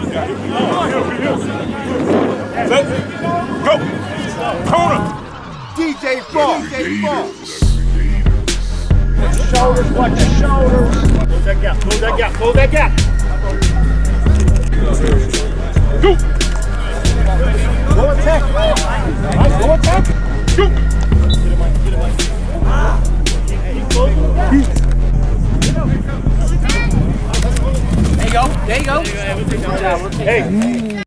Set. Go. Corner. DJ Ball. Shoulders, watch the shoulders. Close that gap, close that gap, close that gap. Go. Go attack. Nice, go attack. Go. There you go. Hey.